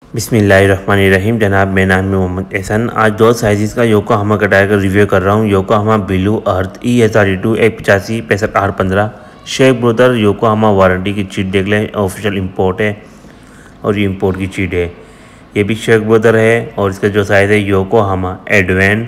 बिस्मिल्लाहिर्रहमानिर्रहीम। जनाब, मेरा नाम है मोहम्मद एहसन। आज दो साइज़ का योकोहामा का टायर का रिव्यू कर रहा हूँ। Yokohama Blue Earth ES32 185 65 R15 Sheikh brother Yokohama warranty की चीट देख लें, ऑफिशियल इंपोर्ट है और ये इंपोर्ट की चीट है। ये भी शेख ब्रदर है और इसका जो साइज़ है योकोहामा एडवेन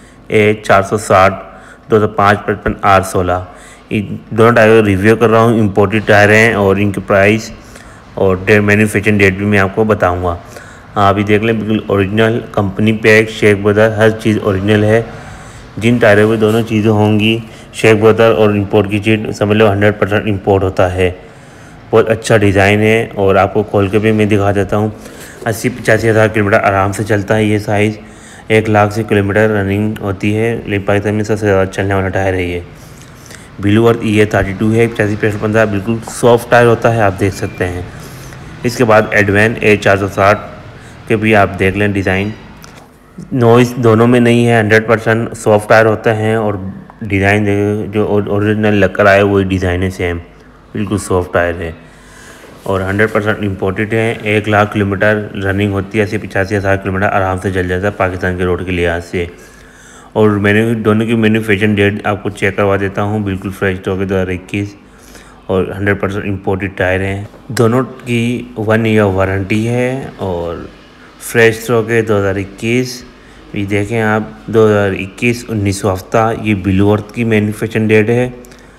A460 205 55 R16। इन दोनों टायर का रिव्यू कर रहा हूँ। इंपोर्टेड टायर हैं और इनकी प्राइस और मैन्युफैक्चरिंग डेट भी मैं आपको बताऊंगा। अभी देख लें, बिल्कुल original company pack Sheikh brother, हर चीज़ ओरिजिनल है। जिन टायरों में दोनों चीज़ें होंगी, शेख ब्रदर और इंपोर्ट की चीज़, समझ लो 100% इंपोर्ट होता है। बहुत अच्छा डिज़ाइन है और आपको खोल के भी मैं दिखा देता हूँ। 80-85 हज़ार किलोमीटर आराम से चलता है। ये साइज़ 1 लाख से किलोमीटर रनिंग होती है, लेकिन पाकिस्तान में सबसे ज़्यादा चलने वाला टायर है। ये ब्लू अर्थ ES32 है 85-15, बिल्कुल सॉफ्ट टायर होता है, आप देख सकते हैं। इसके बाद एडवेन A460 के भी आप देख लें डिज़ाइन, नॉइस दोनों में नहीं है, 100% सॉफ्ट टायर होते हैं और डिज़ाइन जो ओरिजिनल लगकर आए वही डिज़ाइन है, सेम बिल्कुल सॉफ्ट टायर है और 100% इम्पोर्टेड है। 1 लाख किलोमीटर रनिंग होती है, 80-85 हज़ार किलोमीटर आराम से चल जाता है पाकिस्तान के रोड के लिहाज से। और मैंने दोनों की मैन्युफैक्चरिंग डेट आपको चेक करवा देता हूँ, बिल्कुल फ्रेश स्टॉक है 2021 और 100% इम्पोर्टेड टायर हैं। दोनों की 1 ईयर वारंटी है और फ्रेश स्टॉक है 2021। ये देखें आप, 2021 19वां हफ्ता, ये ब्लू अर्थ की मैन्युफैक्चरिंग डेट है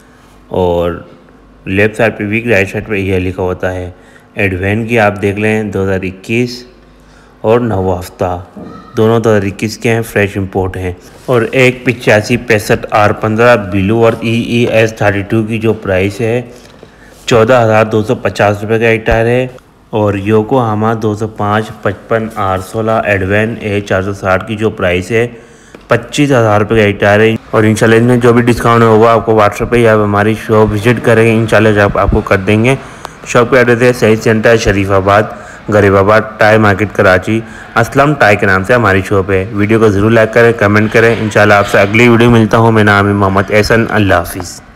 और लेफ्ट साइड पे भी, राइट साइड पे यह लिखा होता है। एडवेन की आप देख लें 2021 और 9वां हफ्ता, दोनों 2021 के हैं, फ्रेश इंपोर्ट हैं। और एक 85 65 R15 ब्लू अर्थ ES32 की जो प्राइस है 14,250 रुपये का एक टायर है। और योकोहामा 205 55 R16 एडवेन A460 की जो प्राइस है 25,000 रुपये का एक टायर है। और इंशाल्लाह इसमें जो भी डिस्काउंट होगा आपको व्हाट्सएप पे या हमारी शॉप विजिट करेंगे, इंशाल्लाह आपको कर देंगे। शॉप का एड्रेस है सही centre Sharifabad Gharibabad tyre market Karachi. Aslam tyre के नाम से हमारी शॉप है। वीडियो को ज़रूर लाइक करें, कमेंट करें। इंशाल्लाह आपसे अगली वीडियो मिलता हूँ। मेरा नाम है मोहम्मद एहसन। अल्लाह हाफिज़।